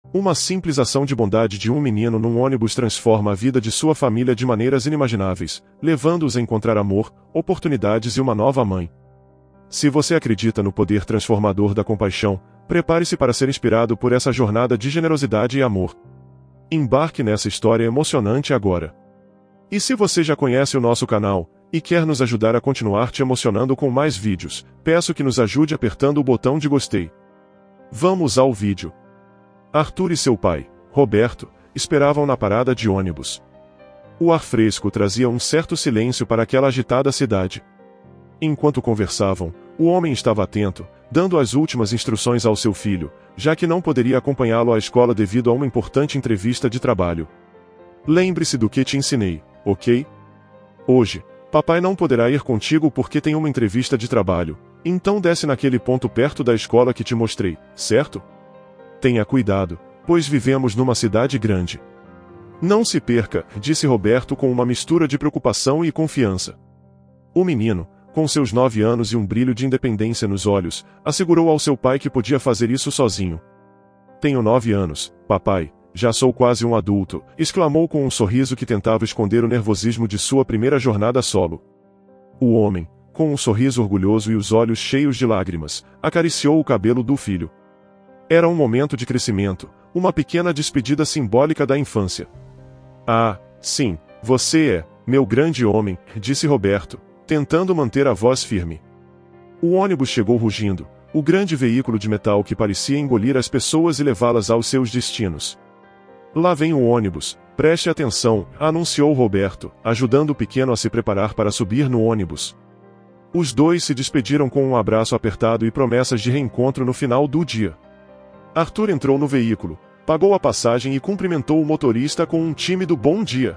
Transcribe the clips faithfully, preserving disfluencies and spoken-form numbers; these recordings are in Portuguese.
Uma simples ação de bondade de um menino num ônibus transforma a vida de sua família de maneiras inimagináveis, levando-os a encontrar amor, oportunidades e uma nova mãe. Se você acredita no poder transformador da compaixão, prepare-se para ser inspirado por essa jornada de generosidade e amor. Embarque nessa história emocionante agora. E se você já conhece o nosso canal, e quer nos ajudar a continuar te emocionando com mais vídeos, peço que nos ajude apertando o botão de gostei. Vamos ao vídeo. Arthur e seu pai, Roberto, esperavam na parada de ônibus. O ar fresco trazia um certo silêncio para aquela agitada cidade. Enquanto conversavam, o homem estava atento, dando as últimas instruções ao seu filho, já que não poderia acompanhá-lo à escola devido a uma importante entrevista de trabalho. Lembre-se do que te ensinei, ok? Hoje, papai não poderá ir contigo porque tem uma entrevista de trabalho, então desce naquele ponto perto da escola que te mostrei, certo? Tenha cuidado, pois vivemos numa cidade grande. Não se perca, disse Roberto com uma mistura de preocupação e confiança. O menino, com seus nove anos e um brilho de independência nos olhos, assegurou ao seu pai que podia fazer isso sozinho. Tenho nove anos, papai, já sou quase um adulto, exclamou com um sorriso que tentava esconder o nervosismo de sua primeira jornada solo. O homem, com um sorriso orgulhoso e os olhos cheios de lágrimas, acariciou o cabelo do filho. Era um momento de crescimento, uma pequena despedida simbólica da infância. Ah, sim, você é, meu grande homem, disse Roberto, tentando manter a voz firme. O ônibus chegou rugindo, o grande veículo de metal que parecia engolir as pessoas e levá-las aos seus destinos. Lá vem o ônibus, preste atenção, anunciou Roberto, ajudando o pequeno a se preparar para subir no ônibus. Os dois se despediram com um abraço apertado e promessas de reencontro no final do dia. Arthur entrou no veículo, pagou a passagem e cumprimentou o motorista com um tímido bom dia.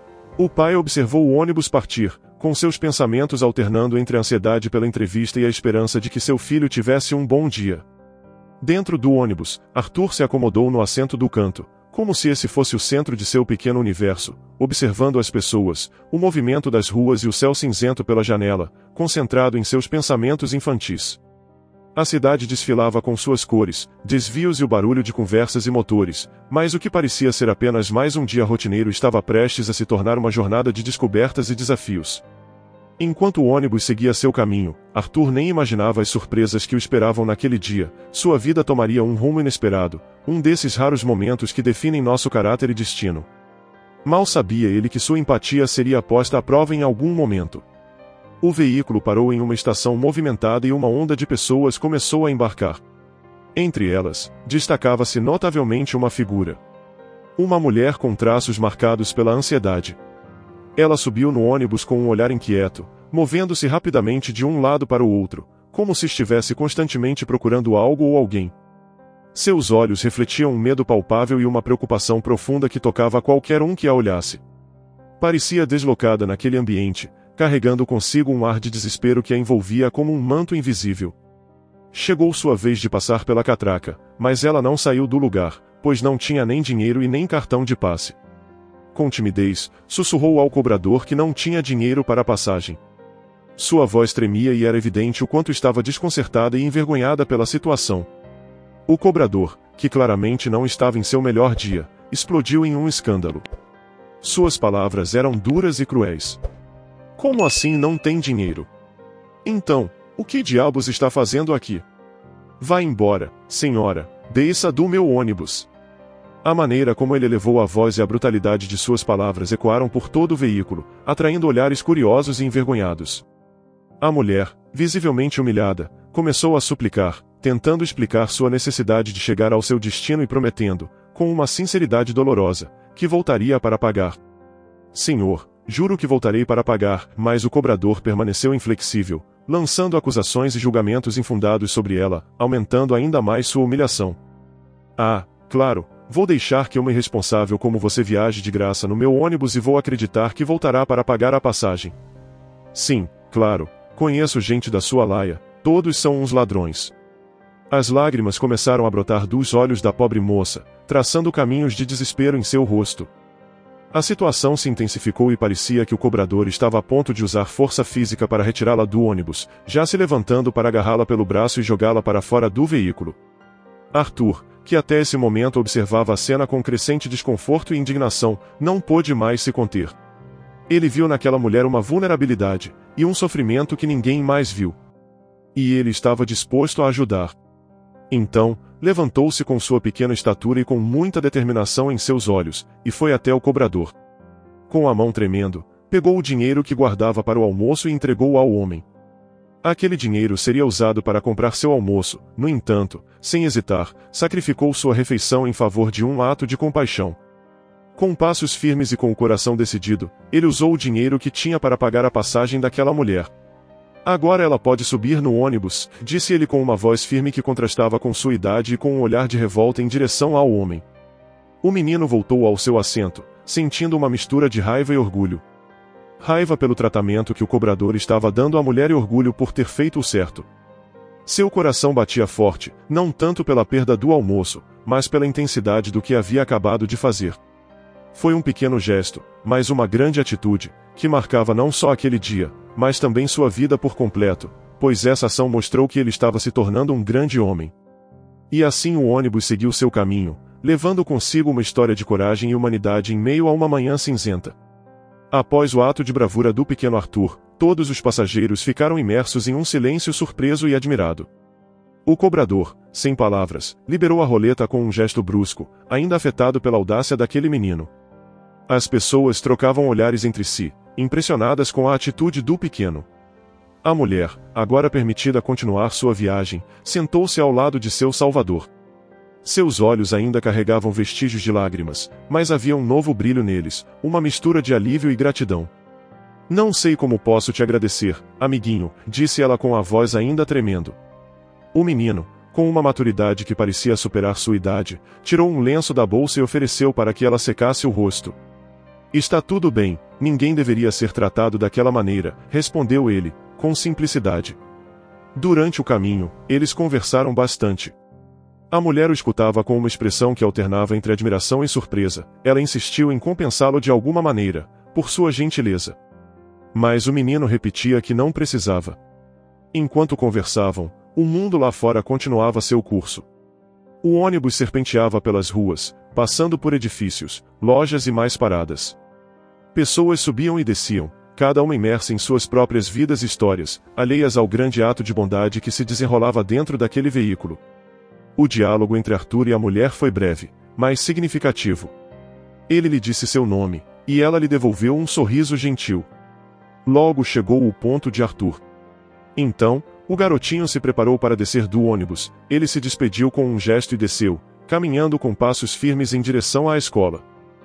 O pai observou o ônibus partir, com seus pensamentos alternando entre a ansiedade pela entrevista e a esperança de que seu filho tivesse um bom dia. Dentro do ônibus, Arthur se acomodou no assento do canto, como se esse fosse o centro de seu pequeno universo, observando as pessoas, o movimento das ruas e o céu cinzento pela janela, concentrado em seus pensamentos infantis. A cidade desfilava com suas cores, desvios e o barulho de conversas e motores, mas o que parecia ser apenas mais um dia rotineiro estava prestes a se tornar uma jornada de descobertas e desafios. Enquanto o ônibus seguia seu caminho, Arthur nem imaginava as surpresas que o esperavam naquele dia. Sua vida tomaria um rumo inesperado, um desses raros momentos que definem nosso caráter e destino. Mal sabia ele que sua empatia seria posta à prova em algum momento. O veículo parou em uma estação movimentada e uma onda de pessoas começou a embarcar. Entre elas, destacava-se notavelmente uma figura. Uma mulher com traços marcados pela ansiedade. Ela subiu no ônibus com um olhar inquieto, movendo-se rapidamente de um lado para o outro, como se estivesse constantemente procurando algo ou alguém. Seus olhos refletiam um medo palpável e uma preocupação profunda que tocava a qualquer um que a olhasse. Parecia deslocada naquele ambiente, carregando consigo um ar de desespero que a envolvia como um manto invisível. Chegou sua vez de passar pela catraca, mas ela não saiu do lugar, pois não tinha nem dinheiro e nem cartão de passe. Com timidez, sussurrou ao cobrador que não tinha dinheiro para a passagem. Sua voz tremia e era evidente o quanto estava desconcertada e envergonhada pela situação. O cobrador, que claramente não estava em seu melhor dia, explodiu em um escândalo. Suas palavras eram duras e cruéis. Como assim não tem dinheiro? Então, o que diabos está fazendo aqui? Vá embora, senhora, desça do meu ônibus. A maneira como ele elevou a voz e a brutalidade de suas palavras ecoaram por todo o veículo, atraindo olhares curiosos e envergonhados. A mulher, visivelmente humilhada, começou a suplicar, tentando explicar sua necessidade de chegar ao seu destino e prometendo, com uma sinceridade dolorosa, que voltaria para pagar. Senhor, juro que voltarei para pagar, mas o cobrador permaneceu inflexível, lançando acusações e julgamentos infundados sobre ela, aumentando ainda mais sua humilhação. Ah, claro, vou deixar que uma irresponsável como você viaje de graça no meu ônibus e vou acreditar que voltará para pagar a passagem. Sim, claro, conheço gente da sua laia, todos são uns ladrões. As lágrimas começaram a brotar dos olhos da pobre moça, traçando caminhos de desespero em seu rosto. A situação se intensificou e parecia que o cobrador estava a ponto de usar força física para retirá-la do ônibus, já se levantando para agarrá-la pelo braço e jogá-la para fora do veículo. Arthur, que até esse momento observava a cena com crescente desconforto e indignação, não pôde mais se conter. Ele viu naquela mulher uma vulnerabilidade, e um sofrimento que ninguém mais viu. E ele estava disposto a ajudar. Então, levantou-se com sua pequena estatura e com muita determinação em seus olhos, e foi até o cobrador. Com a mão tremendo, pegou o dinheiro que guardava para o almoço e entregou-o ao homem. Aquele dinheiro seria usado para comprar seu almoço, no entanto, sem hesitar, sacrificou sua refeição em favor de um ato de compaixão. Com passos firmes e com o coração decidido, ele usou o dinheiro que tinha para pagar a passagem daquela mulher. Agora ela pode subir no ônibus, disse ele com uma voz firme que contrastava com sua idade e com um olhar de revolta em direção ao homem. O menino voltou ao seu assento, sentindo uma mistura de raiva e orgulho. Raiva pelo tratamento que o cobrador estava dando à mulher e orgulho por ter feito o certo. Seu coração batia forte, não tanto pela perda do almoço, mas pela intensidade do que havia acabado de fazer. Foi um pequeno gesto, mas uma grande atitude, que marcava não só aquele dia, mas também sua vida por completo, pois essa ação mostrou que ele estava se tornando um grande homem. E assim o ônibus seguiu seu caminho, levando consigo uma história de coragem e humanidade em meio a uma manhã cinzenta. Após o ato de bravura do pequeno Arthur, todos os passageiros ficaram imersos em um silêncio surpreso e admirado. O cobrador, sem palavras, liberou a roleta com um gesto brusco, ainda afetado pela audácia daquele menino. As pessoas trocavam olhares entre si, impressionadas com a atitude do pequeno. A mulher, agora permitida continuar sua viagem, sentou-se ao lado de seu salvador. Seus olhos ainda carregavam vestígios de lágrimas, mas havia um novo brilho neles, uma mistura de alívio e gratidão. Não sei como posso te agradecer, amiguinho, disse ela com a voz ainda tremendo. O menino, com uma maturidade que parecia superar sua idade, tirou um lenço da bolsa e ofereceu para que ela secasse o rosto. Está tudo bem, ninguém deveria ser tratado daquela maneira, respondeu ele, com simplicidade. Durante o caminho, eles conversaram bastante. A mulher o escutava com uma expressão que alternava entre admiração e surpresa. Ela insistiu em compensá-lo de alguma maneira, por sua gentileza. Mas o menino repetia que não precisava. Enquanto conversavam, o mundo lá fora continuava seu curso. O ônibus serpenteava pelas ruas, passando por edifícios, lojas e mais paradas. Pessoas subiam e desciam, cada uma imersa em suas próprias vidas e histórias, alheias ao grande ato de bondade que se desenrolava dentro daquele veículo. O diálogo entre Arthur e a mulher foi breve, mas significativo. Ele lhe disse seu nome, e ela lhe devolveu um sorriso gentil. Logo chegou o ponto de Arthur. Então, o garotinho se preparou para descer do ônibus, ele se despediu com um gesto e desceu, caminhando com passos firmes em direção à escola.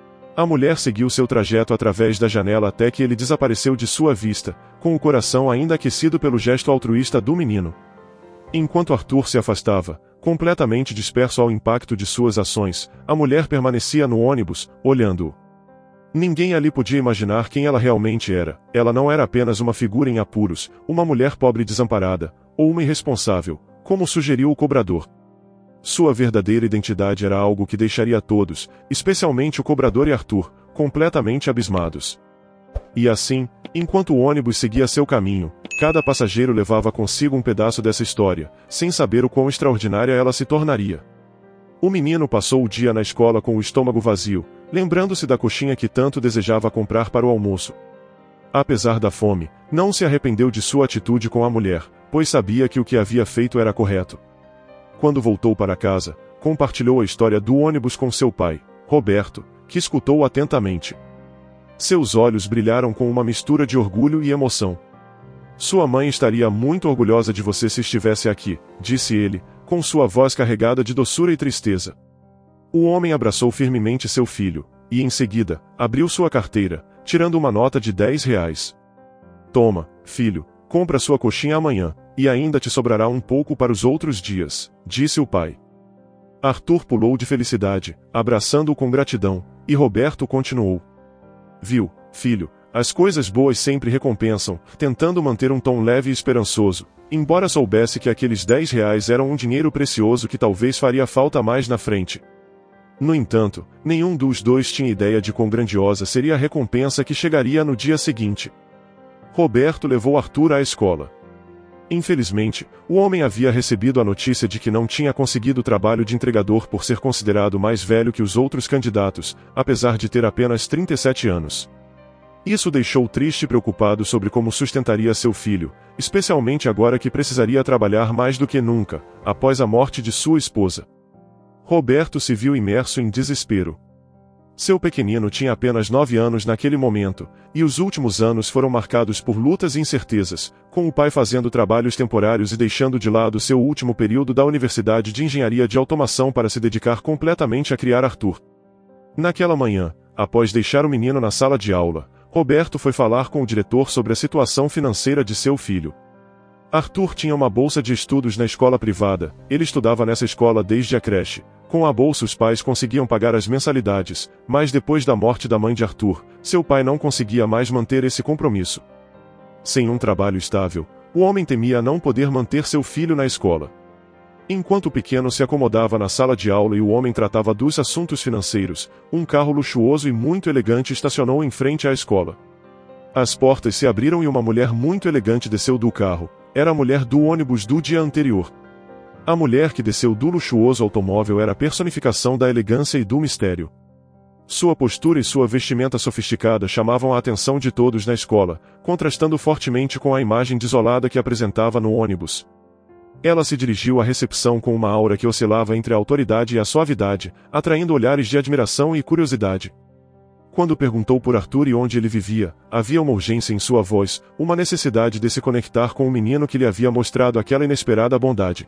A mulher seguiu seu trajeto através da janela até que ele desapareceu de sua vista, com o coração ainda aquecido pelo gesto altruísta do menino. Enquanto Arthur se afastava, completamente disperso ao impacto de suas ações, a mulher permanecia no ônibus, olhando-o. Ninguém ali podia imaginar quem ela realmente era. Ela não era apenas uma figura em apuros, uma mulher pobre e desamparada, ou uma irresponsável, como sugeriu o cobrador. Sua verdadeira identidade era algo que deixaria todos, especialmente o cobrador e Arthur, completamente abismados. E assim, enquanto o ônibus seguia seu caminho, cada passageiro levava consigo um pedaço dessa história, sem saber o quão extraordinária ela se tornaria. O menino passou o dia na escola com o estômago vazio, lembrando-se da coxinha que tanto desejava comprar para o almoço. Apesar da fome, não se arrependeu de sua atitude com a mulher, pois sabia que o que havia feito era correto. Quando voltou para casa, compartilhou a história do ônibus com seu pai, Roberto, que escutou atentamente. Seus olhos brilharam com uma mistura de orgulho e emoção. Sua mãe estaria muito orgulhosa de você se estivesse aqui, disse ele, com sua voz carregada de doçura e tristeza. O homem abraçou firmemente seu filho, e em seguida, abriu sua carteira, tirando uma nota de dez reais. Toma, filho, compra sua coxinha amanhã, e ainda te sobrará um pouco para os outros dias, disse o pai. Arthur pulou de felicidade, abraçando-o com gratidão, e Roberto continuou. Viu, filho, as coisas boas sempre recompensam, tentando manter um tom leve e esperançoso, embora soubesse que aqueles dez reais eram um dinheiro precioso que talvez faria falta mais na frente. No entanto, nenhum dos dois tinha ideia de quão grandiosa seria a recompensa que chegaria no dia seguinte. Roberto levou Arthur à escola. Infelizmente, o homem havia recebido a notícia de que não tinha conseguido o trabalho de entregador por ser considerado mais velho que os outros candidatos, apesar de ter apenas trinta e sete anos. Isso o deixou triste e preocupado sobre como sustentaria seu filho, especialmente agora que precisaria trabalhar mais do que nunca, após a morte de sua esposa. Roberto se viu imerso em desespero. Seu pequenino tinha apenas nove anos naquele momento, e os últimos anos foram marcados por lutas e incertezas, com o pai fazendo trabalhos temporários e deixando de lado seu último período da Universidade de Engenharia de Automação para se dedicar completamente a criar Arthur. Naquela manhã, após deixar o menino na sala de aula, Roberto foi falar com o diretor sobre a situação financeira de seu filho. Arthur tinha uma bolsa de estudos na escola privada, ele estudava nessa escola desde a creche. Com a bolsa os pais conseguiam pagar as mensalidades, mas depois da morte da mãe de Arthur, seu pai não conseguia mais manter esse compromisso. Sem um trabalho estável, o homem temia não poder manter seu filho na escola. Enquanto o pequeno se acomodava na sala de aula e o homem tratava dos assuntos financeiros, um carro luxuoso e muito elegante estacionou em frente à escola. As portas se abriram e uma mulher muito elegante desceu do carro. Era a mulher do ônibus do dia anterior. A mulher que desceu do luxuoso automóvel era a personificação da elegância e do mistério. Sua postura e sua vestimenta sofisticada chamavam a atenção de todos na escola, contrastando fortemente com a imagem desolada que apresentava no ônibus. Ela se dirigiu à recepção com uma aura que oscilava entre a autoridade e a suavidade, atraindo olhares de admiração e curiosidade. Quando perguntou por Arthur e onde ele vivia, havia uma urgência em sua voz, uma necessidade de se conectar com o menino que lhe havia mostrado aquela inesperada bondade.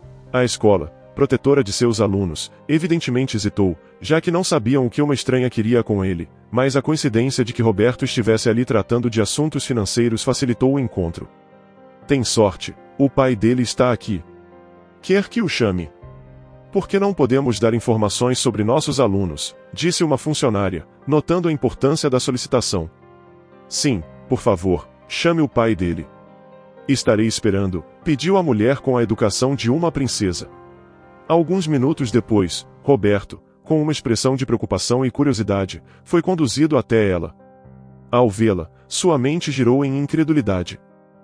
A escola, protetora de seus alunos, evidentemente hesitou, já que não sabiam o que uma estranha queria com ele, mas a coincidência de que Roberto estivesse ali tratando de assuntos financeiros facilitou o encontro. Tem sorte, o pai dele está aqui. Quer que o chame? Por que não podemos dar informações sobre nossos alunos? Disse uma funcionária, notando a importância da solicitação. Sim, por favor, chame o pai dele. Estarei esperando, pediu a mulher com a educação de uma princesa. Alguns minutos depois, Roberto, com uma expressão de preocupação e curiosidade, foi conduzido até ela. Ao vê-la, sua mente girou em incredulidade.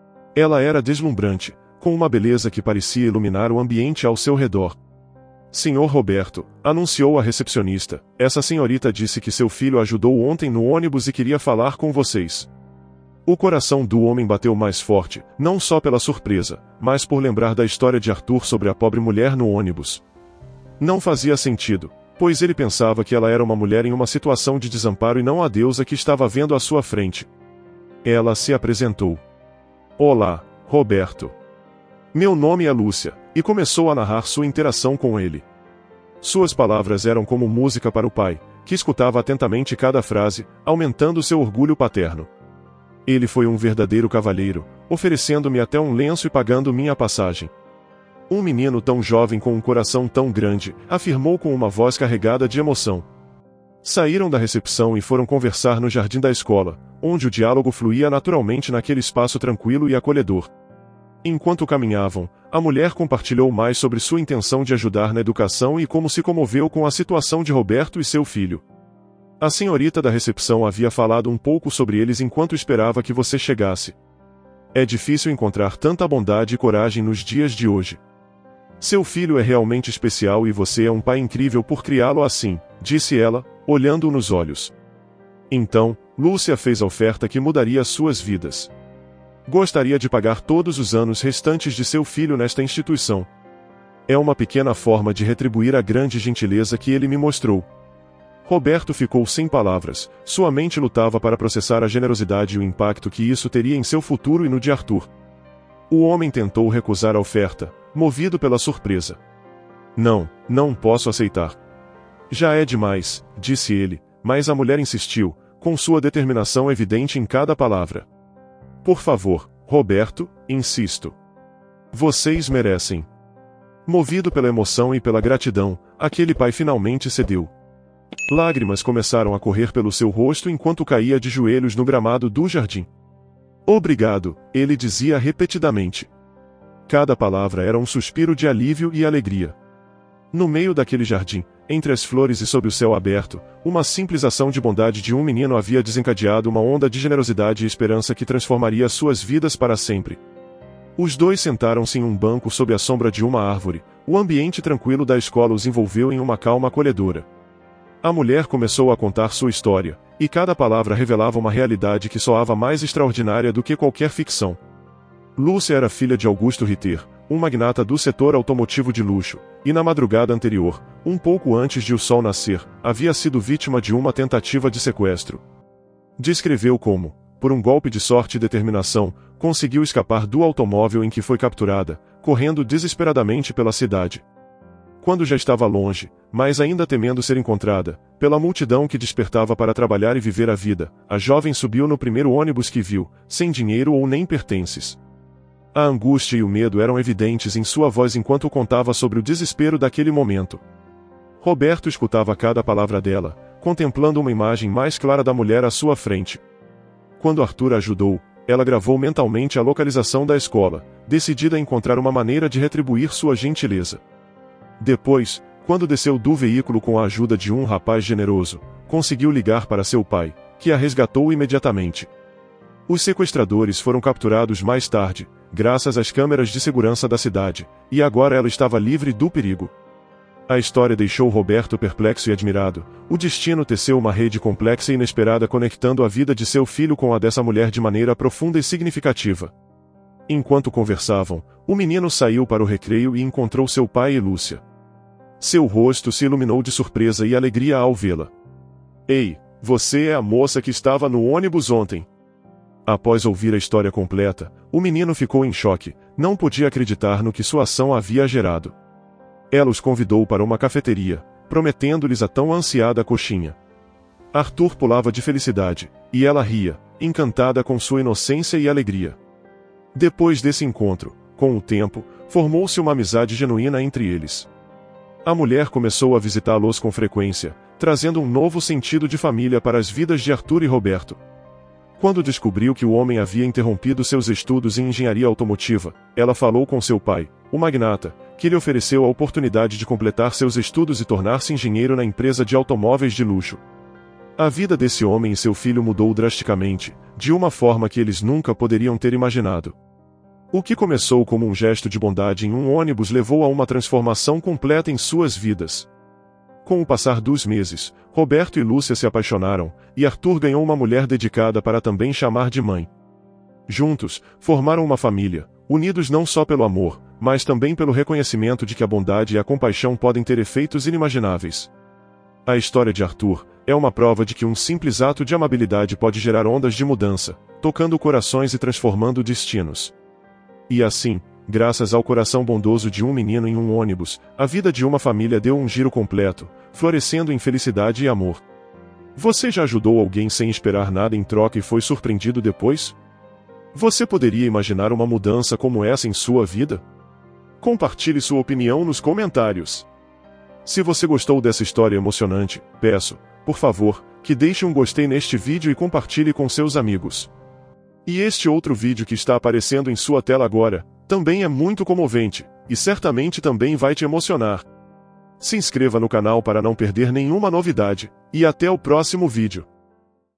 Ela era deslumbrante, com uma beleza que parecia iluminar o ambiente ao seu redor. Senhor Roberto, anunciou a recepcionista, essa senhorita disse que seu filho ajudou ontem no ônibus e queria falar com vocês. O coração do homem bateu mais forte, não só pela surpresa, mas por lembrar da história de Arthur sobre a pobre mulher no ônibus. Não fazia sentido, pois ele pensava que ela era uma mulher em uma situação de desamparo e não a deusa que estava vendo à sua frente. Ela se apresentou. Olá, Roberto. Meu nome é Lúcia, e começou a narrar sua interação com ele. Suas palavras eram como música para o pai, que escutava atentamente cada frase, aumentando seu orgulho paterno. Ele foi um verdadeiro cavalheiro, oferecendo-me até um lenço e pagando minha passagem. Um menino tão jovem com um coração tão grande, afirmou com uma voz carregada de emoção. Saíram da recepção e foram conversar no jardim da escola, onde o diálogo fluía naturalmente naquele espaço tranquilo e acolhedor. Enquanto caminhavam, a mulher compartilhou mais sobre sua intenção de ajudar na educação e como se comoveu com a situação de Roberto e seu filho. A senhorita da recepção havia falado um pouco sobre eles enquanto esperava que você chegasse. É difícil encontrar tanta bondade e coragem nos dias de hoje. Seu filho é realmente especial e você é um pai incrível por criá-lo assim, disse ela, olhando-o nos olhos. Então, Lúcia fez a oferta que mudaria suas vidas. Gostaria de pagar todos os anos restantes de seu filho nesta instituição. É uma pequena forma de retribuir a grande gentileza que ele me mostrou. Roberto ficou sem palavras, sua mente lutava para processar a generosidade e o impacto que isso teria em seu futuro e no de Arthur. O homem tentou recusar a oferta, movido pela surpresa. Não, não posso aceitar. Já é demais, disse ele, mas a mulher insistiu, com sua determinação evidente em cada palavra. Por favor, Roberto, insisto. Vocês merecem. Movido pela emoção e pela gratidão, aquele pai finalmente cedeu. Lágrimas começaram a correr pelo seu rosto enquanto caía de joelhos no gramado do jardim. Obrigado, ele dizia repetidamente. Cada palavra era um suspiro de alívio e alegria. No meio daquele jardim, entre as flores e sob o céu aberto, uma simples ação de bondade de um menino havia desencadeado uma onda de generosidade e esperança que transformaria suas vidas para sempre. Os dois sentaram-se em um banco sob a sombra de uma árvore. O ambiente tranquilo da escola os envolveu em uma calma acolhedora. A mulher começou a contar sua história, e cada palavra revelava uma realidade que soava mais extraordinária do que qualquer ficção. Lúcia era filha de Augusto Ritter, um magnata do setor automotivo de luxo, e na madrugada anterior, um pouco antes de o sol nascer, havia sido vítima de uma tentativa de sequestro. Descreveu como, por um golpe de sorte e determinação, conseguiu escapar do automóvel em que foi capturada, correndo desesperadamente pela cidade. Quando já estava longe, mas ainda temendo ser encontrada, pela multidão que despertava para trabalhar e viver a vida, a jovem subiu no primeiro ônibus que viu, sem dinheiro ou nem pertences. A angústia e o medo eram evidentes em sua voz enquanto contava sobre o desespero daquele momento. Roberto escutava cada palavra dela, contemplando uma imagem mais clara da mulher à sua frente. Quando Arthur a ajudou, ela gravou mentalmente a localização da escola, decidida a encontrar uma maneira de retribuir sua gentileza. Depois, quando desceu do veículo com a ajuda de um rapaz generoso, conseguiu ligar para seu pai, que a resgatou imediatamente. Os sequestradores foram capturados mais tarde, graças às câmeras de segurança da cidade, e agora ela estava livre do perigo. A história deixou Roberto perplexo e admirado. O destino teceu uma rede complexa e inesperada conectando a vida de seu filho com a dessa mulher de maneira profunda e significativa. Enquanto conversavam, o menino saiu para o recreio e encontrou seu pai e Lúcia. Seu rosto se iluminou de surpresa e alegria ao vê-la. Ei, você é a moça que estava no ônibus ontem. Após ouvir a história completa, o menino ficou em choque, não podia acreditar no que sua ação havia gerado. Ela os convidou para uma cafeteria, prometendo-lhes a tão ansiada coxinha. Arthur pulava de felicidade, e ela ria, encantada com sua inocência e alegria. Depois desse encontro, com o tempo, formou-se uma amizade genuína entre eles. A mulher começou a visitá-los com frequência, trazendo um novo sentido de família para as vidas de Arthur e Roberto. Quando descobriu que o homem havia interrompido seus estudos em engenharia automotiva, ela falou com seu pai, o magnata, que lhe ofereceu a oportunidade de completar seus estudos e tornar-se engenheiro na empresa de automóveis de luxo. A vida desse homem e seu filho mudou drasticamente, de uma forma que eles nunca poderiam ter imaginado. O que começou como um gesto de bondade em um ônibus levou a uma transformação completa em suas vidas. Com o passar dos meses, Roberto e Lúcia se apaixonaram, e Arthur ganhou uma mulher dedicada para também chamar de mãe. Juntos, formaram uma família, unidos não só pelo amor, mas também pelo reconhecimento de que a bondade e a compaixão podem ter efeitos inimagináveis. A história de Arthur é uma prova de que um simples ato de amabilidade pode gerar ondas de mudança, tocando corações e transformando destinos. E assim, graças ao coração bondoso de um menino em um ônibus, a vida de uma família deu um giro completo, florescendo em felicidade e amor. Você já ajudou alguém sem esperar nada em troca e foi surpreendido depois? Você poderia imaginar uma mudança como essa em sua vida? Compartilhe sua opinião nos comentários. Se você gostou dessa história emocionante, peço, por favor, que deixe um gostei neste vídeo e compartilhe com seus amigos. E este outro vídeo que está aparecendo em sua tela agora, também é muito comovente, e certamente também vai te emocionar. Se inscreva no canal para não perder nenhuma novidade, e até o próximo vídeo.